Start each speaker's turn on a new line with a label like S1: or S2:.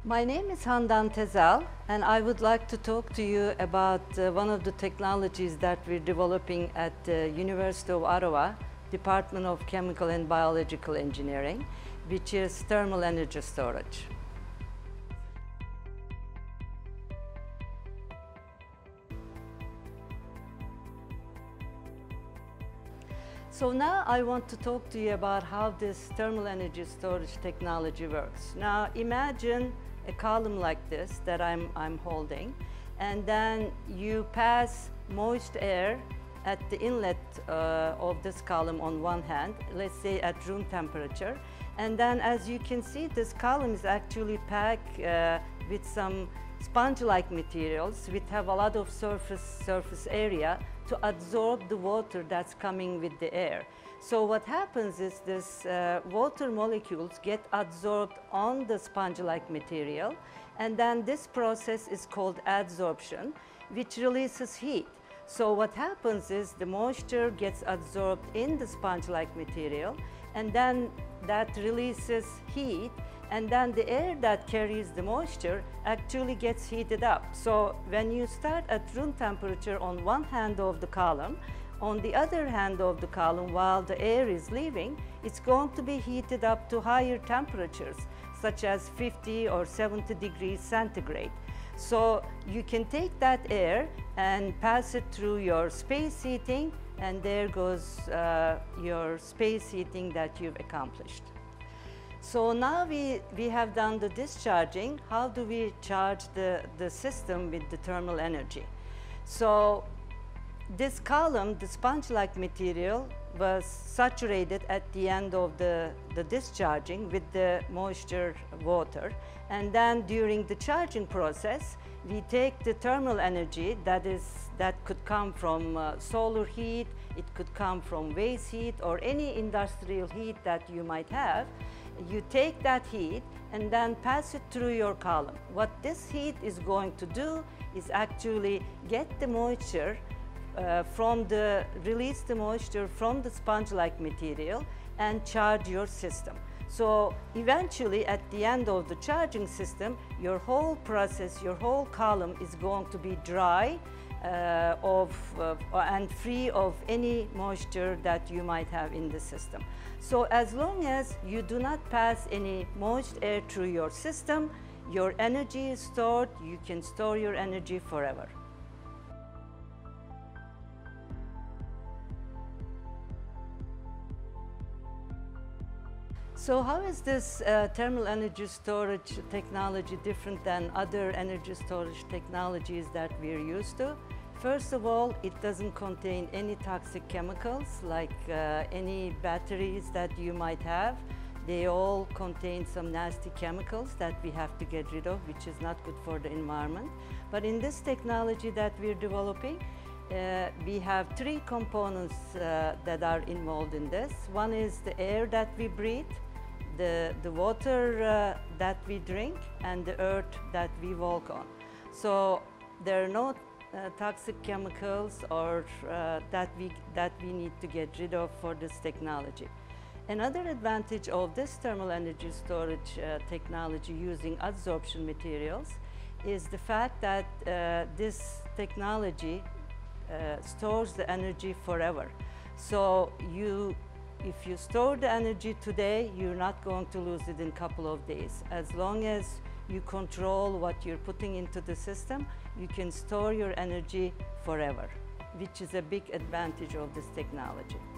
S1: My name is Handan Tezel, and I would like to talk to you about one of the technologies that we're developing at the University of Ottawa, Department of Chemical and Biological Engineering, which is thermal energy storage. So now I want to talk to you about how this thermal energy storage technology works. Now imagine a column like this that I'm holding, and then you pass moist air at the inlet of this column on one hand, let's say at room temperature, and then as you can see, this column is actually packed with some sponge-like materials which have a lot of surface area to absorb the water that's coming with the air. So what happens is this water molecules get absorbed on the sponge-like material, and then this process is called adsorption, which releases heat. So what happens is the moisture gets absorbed in the sponge-like material, and then that releases heat, and then the air that carries the moisture actually gets heated up. So when you start at room temperature on one hand of the column, on the other hand of the column, while the air is leaving, it's going to be heated up to higher temperatures, such as 50 or 70 degrees centigrade. So you can take that air and pass it through your space heating, and there goes your space heating that you've accomplished. So now we have done the discharging. How do we charge the system with the thermal energy? So this column, the sponge-like material, was saturated at the end of the discharging with the moisture water. And then during the charging process, we take the thermal energy that could come from solar heat, it could come from waste heat, or any industrial heat that you might have. You take that heat and then pass it through your column. What this heat is going to do is actually get the moisture release the moisture from the sponge-like material and charge your system. So eventually at the end of the charging system, your whole process, your whole column is going to be dry and free of any moisture that you might have in the system. So as long as you do not pass any moist air through your system, your energy is stored, you can store your energy forever. So how is this thermal energy storage technology different than other energy storage technologies that we're used to? First of all, it doesn't contain any toxic chemicals like any batteries that you might have. They all contain some nasty chemicals that we have to get rid of, which is not good for the environment. But in this technology that we're developing, we have three components that are involved in this. One is the air that we breathe, the water that we drink, and the earth that we walk on. So there are no toxic chemicals or that we need to get rid of for this technology. Another advantage of this thermal energy storage technology using adsorption materials is the fact that this technology stores the energy forever. So if you store the energy today, you're not going to lose it in a couple of days. As long as you control what you're putting into the system, you can store your energy forever, which is a big advantage of this technology.